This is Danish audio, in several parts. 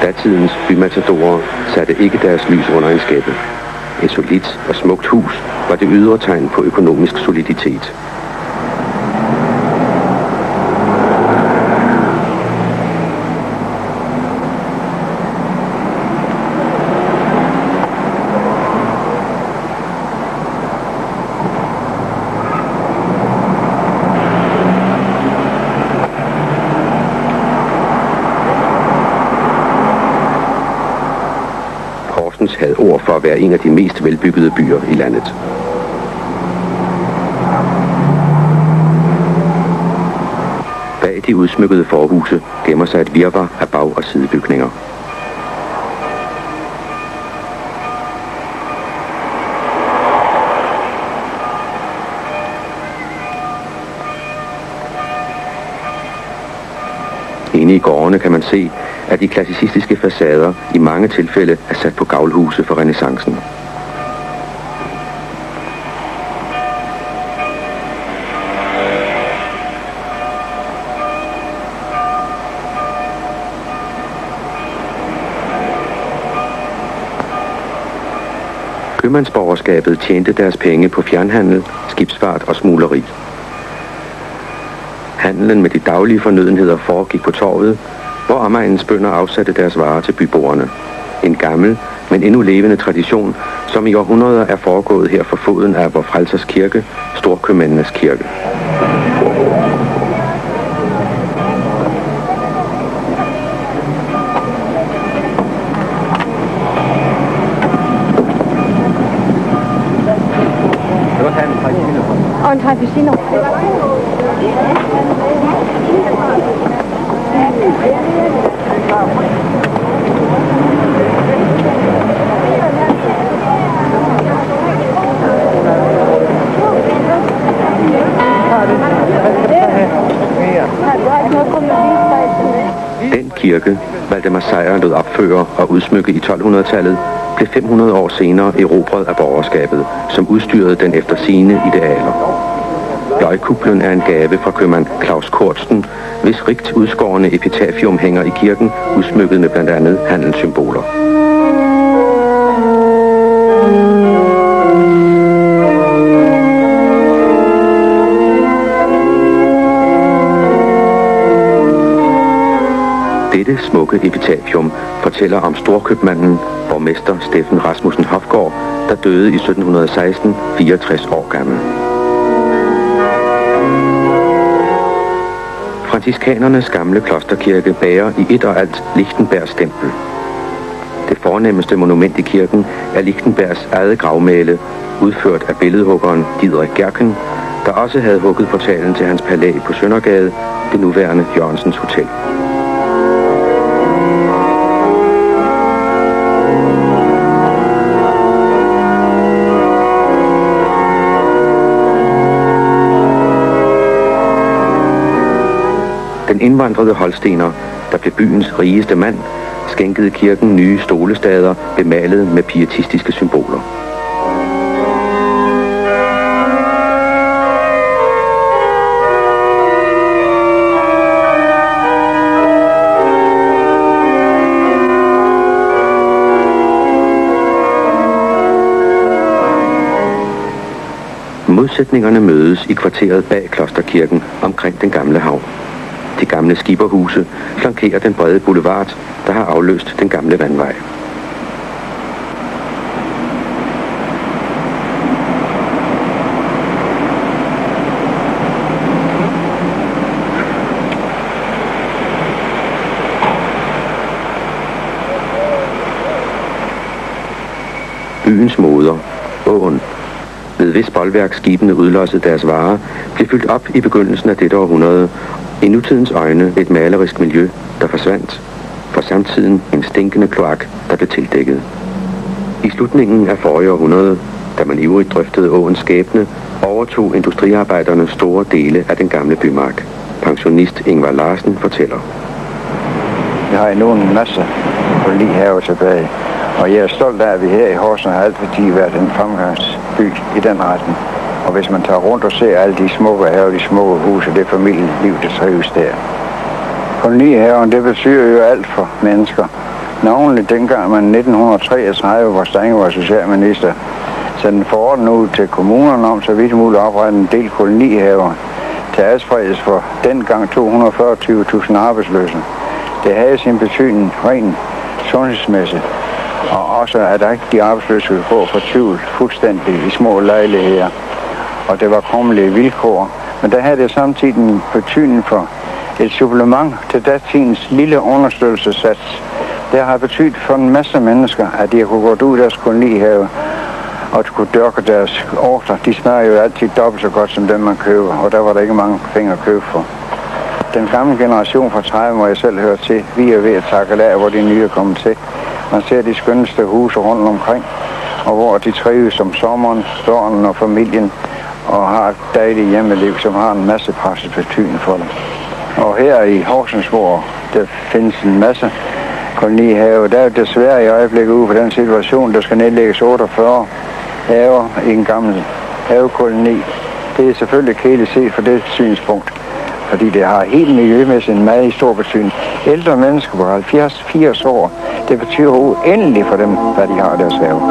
Datidens bymatadorer satte ikke deres lys under en skæppe. Et solidt og smukt hus var det ydre tegn på økonomisk soliditet. Horsens havde ord for at være en af de mest velbyggede byer i landet. Bag de udsmykkede forhuse gemmer sig et virvar af bag- og sidebygninger. Inde i gårdene kan man se, at de klassicistiske facader i mange tilfælde er sat på gavlhuse for renæssancen. Købmandsborgerskabet tjente deres penge på fjernhandel, skibsfart og smugleri. Handelen med de daglige fornødenheder foregik på torvet, hvor omegnens bønder afsatte deres varer til byboerne. En gammel, men endnu levende tradition, som i århundreder er foregået her for foden af vor Frelsers Kirke, Storkøbmændenes Kirke. Og en trafficino. Den kirke, Valdemar Sejr lod opføre og udsmykke i 1200-tallet, blev 500 år senere erobret af borgerskabet, som udstyrede den efter sine idealer. Løgkuplen er en gave fra købmand Claus Kortsen, hvis rigt udskårne epitafium hænger i kirken, udsmykket med blandt andet handelssymboler. Dette smukke epitafium fortæller om storkøbmanden, borgmester Steffen Rasmussen Hofgaard, der døde i 1716, 64 år gammel. Franciskanernes gamle klosterkirke bærer i et og alt Lichtenbergs stempel. Det fornemmeste monument i kirken er Lichtenbergs eget gravmæle, udført af billedhuggeren Didrik Gerken, der også havde hugget portalen til hans palæ på Søndergade, det nuværende Jørgensens Hotel. Den indvandrede holstener, der blev byens rigeste mand, skænkede kirken nye stolestader bemalet med pietistiske symboler. Modsætningerne mødes i kvarteret bag klosterkirken omkring den gamle havn. De gamle skipperhuse flankerer den brede boulevard, der har afløst den gamle vandvej. Byens moder, åen, ved hvis boldværk skibene udlossede deres varer, blev fyldt op i begyndelsen af dette århundrede. I nutidens øjne et malerisk miljø, der forsvandt, for samtiden en stinkende kloak, der blev tildækket. I slutningen af forrige århundrede, da man ivrigt drøftede åens skæbne, overtog industriarbejderne store dele af den gamle bymark. Pensionist Ingvar Larsen fortæller. Jeg har endnu en masse kolonihaver tilbage, og jeg er stolt af, at vi her i Horsens har altid været en fremgangsby i den retning. Og hvis man tager rundt og ser alle de smukke haver, de smukke huse, det familieliv, der trives der. Kolonihaven, det betyder jo alt for mennesker. Navnlig dengang man 1933, hvor Stange var socialminister, sendte en forordning ud til kommunerne om så vidt muligt at oprette en del kolonihaver til adspredelse for dengang 240.000 arbejdsløse. Det havde sin betydning rent sundhedsmæssigt, og også at de arbejdsløse kunne gå fortvivlet fuldstændig i små lejligheder, og det var krummelige vilkår. Men der havde det samtidig en betydning for et supplement til datidens lille understøttelsessats. Det har betydet for en masse mennesker, at de kunne gå ud i deres kolonihave og kunne dyrke deres orter. De smager jo altid dobbelt så godt som dem, man køber, og der var der ikke mange penge at købe for. Den gamle generation fra 30, hvor jeg selv hører til, vi er ved at takke af, hvor de nye er kommet til. Man ser de skønneste huse rundt omkring, og hvor de trives om sommeren, børnene og familien, og har et dejligt hjemmeliv, som har en masse praktisk betydning for dem. Og her i Horsens, hvor der findes en masse kolonihave, der er desværre i øjeblikket ude på den situation, der skal nedlægges 48 haver i en gammel havekoloni. Det er selvfølgelig kedeligt set fra det synspunkt, fordi det har helt miljømæssigt en meget stor betydning. Ældre mennesker på 70-80 år, det betyder uendeligt for dem, hvad de har i deres have.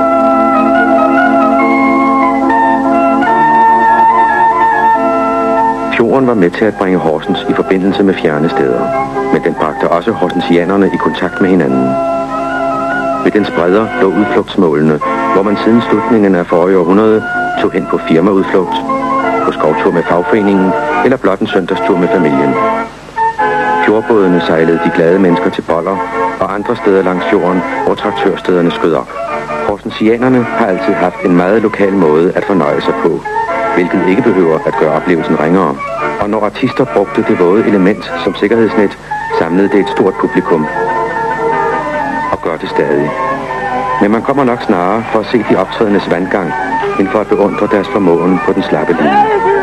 Fjorden var med til at bringe Horsens i forbindelse med fjerne steder, men den bragte også horsensianerne i kontakt med hinanden. Ved dens bredder lå udflugtsmålene, hvor man siden slutningen af forrige århundrede tog hen på firmaudflugt, på skovtur med fagforeningen eller blot en søndagstur med familien. Fjordbådene sejlede de glade mennesker til boller og andre steder langs fjorden, hvor traktørstederne skød op. Horsensianerne har altid haft en meget lokal måde at fornøje sig på, hvilket ikke behøver at gøre oplevelsen ringere. Og når artister brugte det våde element som sikkerhedsnet, samlede det et stort publikum. Og gør det stadig. Men man kommer nok snarere for at se de optrædendes vandgang, end for at beundre deres formåen på den slappe linje.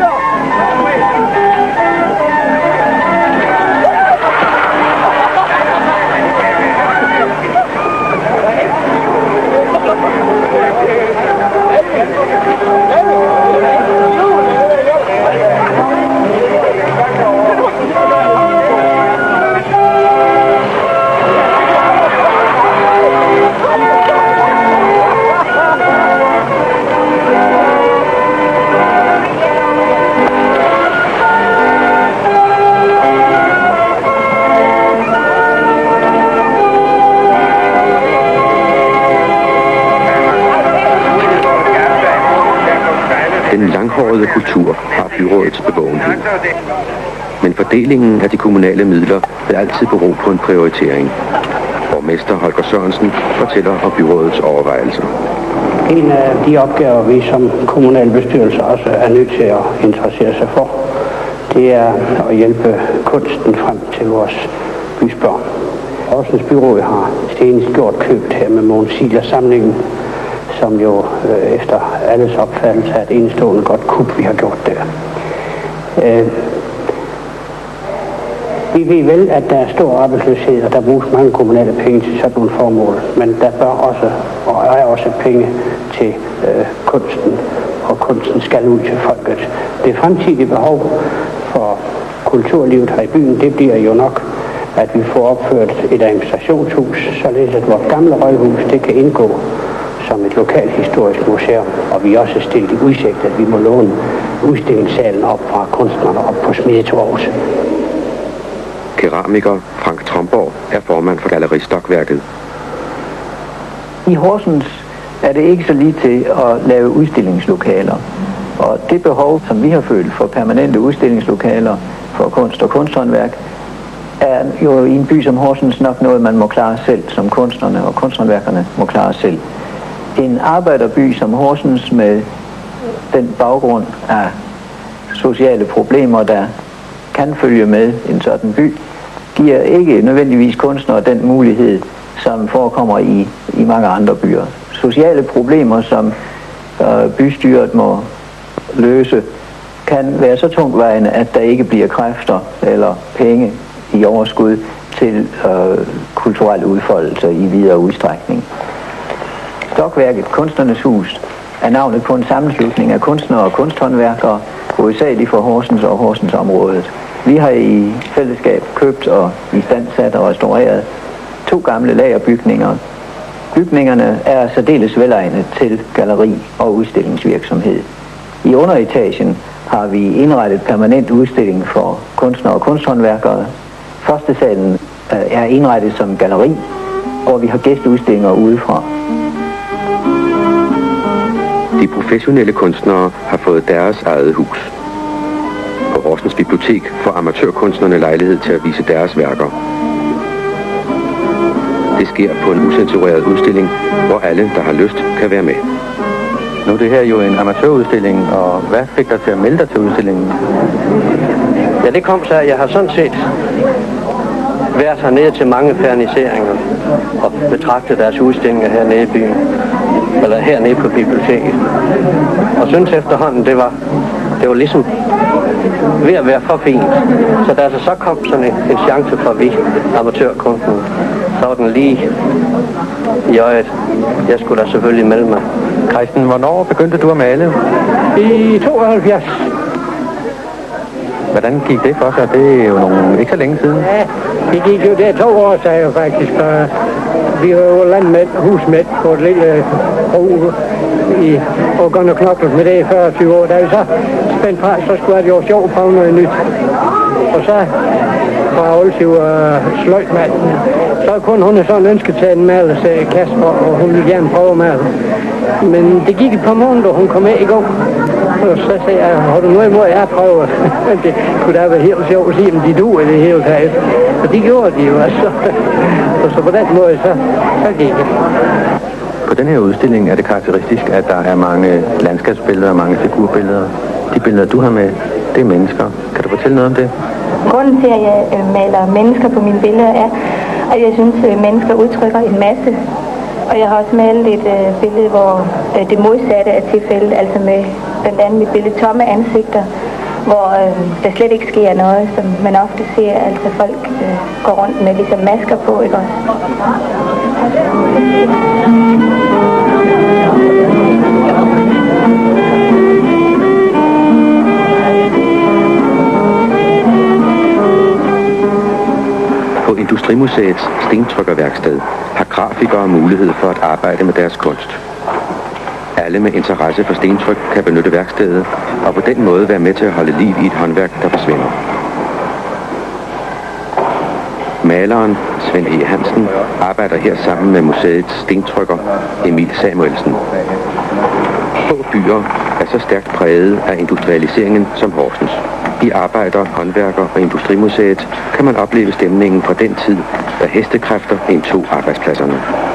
Den langhårede kultur har byrådets bevågenhed. Men fordelingen af de kommunale midler vil altid bero på en prioritering. Borgmester Holger Sørensen fortæller om byrådets overvejelser. En af de opgaver, vi som kommunalbestyrelse også er nødt til at interessere sig for, det er at hjælpe kunsten frem til vores bysbørn. Horsens Byråd har senest gjort købt her med Mogens Ziegler samlingen, som jo efter alles opfattelse er et enestående godt kup, vi har gjort der. Vi ved vel, at der er stor arbejdsløshed, og der bruges mange kommunale penge til sådan nogle formål, men der bør også, og er også penge til kunsten, og kunsten skal ud til folket. Det fremtidige behov for kulturlivet her i byen, det bliver jo nok, at vi får opført et administrationshus, således at vores gamle rådhus, det kan indgå som et lokalt historisk museum, og vi er også stillet i udsigt, at vi må låne udstillingssalen op fra kunstnerne op på Smedetorvet. Keramiker Frank Tromborg er formand for galleristokværket. I Horsens er det ikke så lige til at lave udstillingslokaler, og det behov, som vi har følt for permanente udstillingslokaler for kunst og kunsthåndværk, er jo i en by som Horsens nok noget, man må klare selv, som kunstnerne og kunsthåndværkerne må klare selv. En arbejderby som Horsens med den baggrund af sociale problemer, der kan følge med en sådan by, giver ikke nødvendigvis kunstnere den mulighed, som forekommer i mange andre byer. Sociale problemer, som bystyret må løse, kan være så tungtvejende, at der ikke bliver kræfter eller penge i overskud til kulturel udfoldelse i videre udstrækning. Stokværket, Kunstnernes Hus, er navnet på en sammenslutning af kunstnere og kunsthåndværkere, hovedsageligt for Horsens og Horsensområdet. Vi har i fællesskab købt og istandsat og restaureret 2 gamle lagerbygninger. Bygningerne er særdeles velegnet til galleri og udstillingsvirksomhed. I underetagen har vi indrettet permanent udstilling for kunstnere og kunsthåndværkere. Første salen er indrettet som galleri, og vi har gæsteudstillinger udefra. De professionelle kunstnere har fået deres eget hus. På Horsens Bibliotek får amatørkunstnerne lejlighed til at vise deres værker. Det sker på en ucensureret udstilling, hvor alle, der har lyst, kan være med. Nu er det her jo en amatørudstilling, og hvad fik dig til at melde dig til udstillingen? Ja, det kom så, at jeg har sådan set været hernede til mange ferniseringer og betragtet deres udstillinger hernede i byen, eller hernede på biblioteket. Og synes efterhånden, det var ligesom ved at være for fint. Så da så kom sådan en chance for vi amatørkunstnere, så var den lige i øjet. Jeg skulle da selvfølgelig melde mig. Christian, hvornår begyndte du at male? I 72. Hvordan gik det for sig? Det er jo ikke så længe siden. Ja, det gik jo der 2 år, sagde jeg faktisk. Vi var jo landmænd, husmænd på et lille brug i Ågon og Knoklet med det i 40-20 år. Da vi så spændt fra, så skulle jeg jo sjovt prøve noget nyt. Og så fra Olsiv sløjtmanden, så kun hun sådan ønsket til en maler til Kasper, og hun ville gerne prøve at male. Men det gik et par måneder, hun kom med i går. Og så sagde jeg, har du noget imod, at jeg prøver? Det kunne da være helt sjovt at sige, om de duer det hele taget. Og det gjorde de jo, altså. Og så på den måde, så gik det. På den her udstilling er det karakteristisk, at der er mange landskabsbilleder og mange figurbilleder. De billeder, du har med, det er mennesker. Kan du fortælle noget om det? Grunden til, at jeg maler mennesker på mine billeder, er, at jeg synes, at mennesker udtrykker en masse. Og jeg har også malet et billede, hvor det modsatte er tilfældet, altså med blandt andet mit billede tomme ansigter, hvor der slet ikke sker noget, som man ofte ser, altså folk går rundt med ligesom masker på, ikke også? På Industrimuseets stentrykkerværksted har grafikere mulighed for at arbejde med deres kunst. Alle med interesse for stentryk kan benytte værkstedet, og på den måde være med til at holde liv i et håndværk, der forsvinder. Maleren Svend E. Hansen arbejder her sammen med museets stentrykker Emil Samuelsen. Få byer er så stærkt præget af industrialiseringen som Horsens. I Arbejder-, Håndværker- og Industrimuseet kan man opleve stemningen fra den tid, da hestekræfter indtog arbejdspladserne.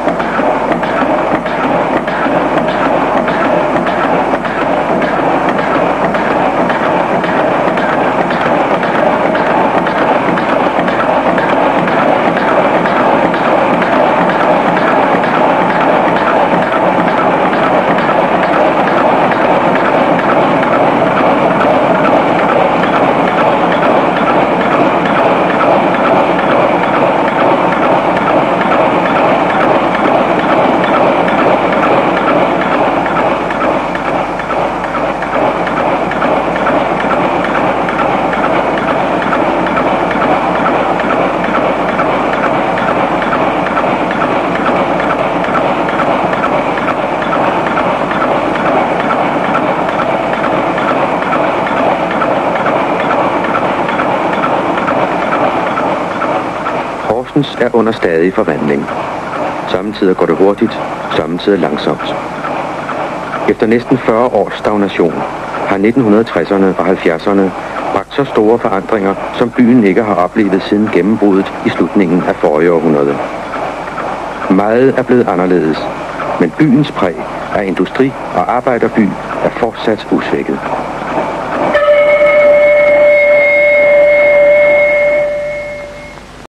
Horsens er under stadig forvandling. Samtidig går det hurtigt, samtidig langsomt. Efter næsten 40 års stagnation har 1960'erne og 70'erne bragt så store forandringer, som byen ikke har oplevet siden gennembruddet i slutningen af forrige århundrede. Meget er blevet anderledes, men byens præg af industri- og arbejderby er fortsat usvækket.